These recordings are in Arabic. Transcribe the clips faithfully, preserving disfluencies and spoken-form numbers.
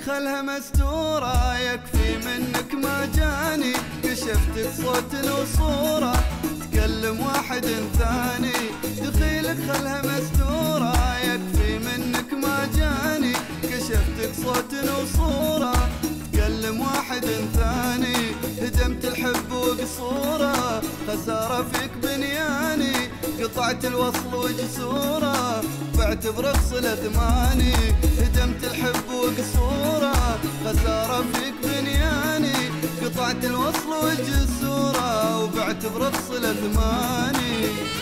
خلها مستورة، يكفي منك ما جاني كشفتك صوت وصورة، تكلم واحد ثاني. دخيلك خلها مستورة، يكفي منك ما جاني كشفتك صوت وصورة، تكلم واحد ثاني. هدمت الحب وقصوره، خسارة فيك بنياني، قطعت الوصل وجسوره، بعت برخص الأثماني. هدمت الحب وقصوره، خسارة فيك بنياني، قطعت الوصل وجسوره، وبعت برخص الأثماني.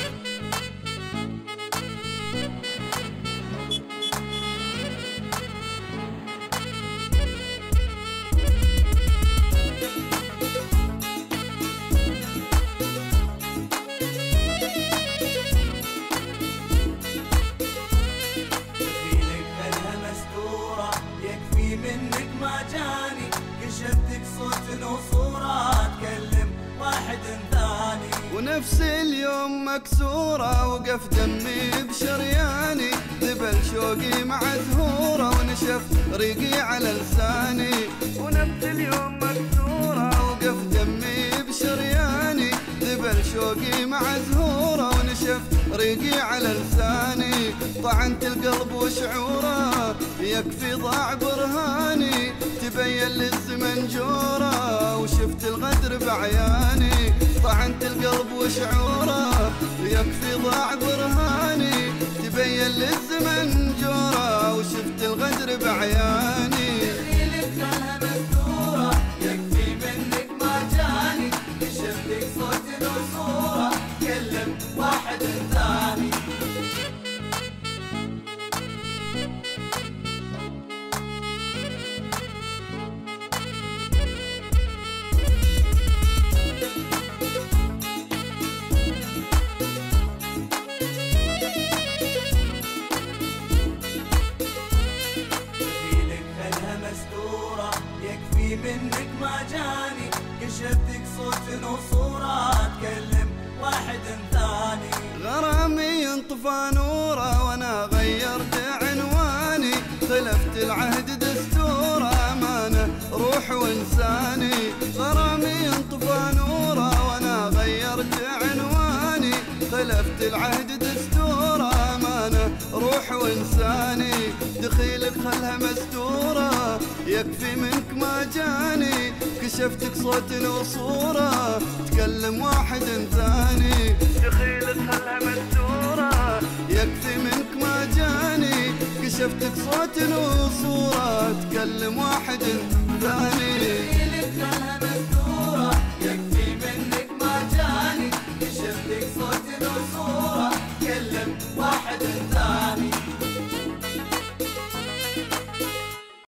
منك ما جاني كشفتك صوت وصورة، تكلم واحد ثاني. ونفس اليوم مكسورة، وقف دمي بشرياني، ذبل شوقي مع زهورة، ونشف ريقي على لساني. ونفس اليوم مكسورة، وقف دمي بشرياني، ذبل شوقي مع زهورة، ونشف ريقي على لساني. طعنت القلب وشعوره، يكفي ضاع برهاني، تبين للزمن جوره، وشفت الغدر بعياني. طعنت القلب وشعوره، يكفي ضاع برهاني، تبين للزمن جوره، وشفت الغدر بعياني. دخيلك خلها مستورة، يكفي منك ما جاني كشفتك صوت وصورة، تكلم واحد ثاني. يكفي منك ما جاني كشفتك صوت وصورة، تكلم واحد ثاني. غرامي ينطفى نوره، وانا غيرت عنواني، خلفت العهد دستوره، امانه روح وانساني. غرامي ينطفى نوره، وانا غيرت عنواني، خلفت العهد دستوره، امانه روح وانساني. دخيلك خلها مستوره، يكفي منك ما جاني كشفتك صوت وصوره، تكلم واحد ثاني. دخيلك خلها مستوره، يكفي منك ما جاني كشفتك صوت وصوره، تكلم واحد ثاني.